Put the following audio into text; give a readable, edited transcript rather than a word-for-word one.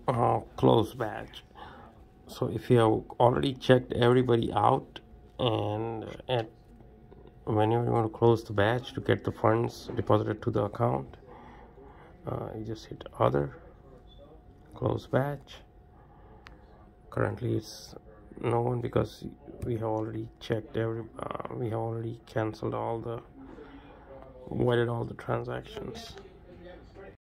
close batch. So if you have already checked everybody out, and whenever you want to close the batch to get the funds deposited to the account, you just hit other, close batch. Currently it's no one, because we have already checked we have already canceled all the, voided all the transactions.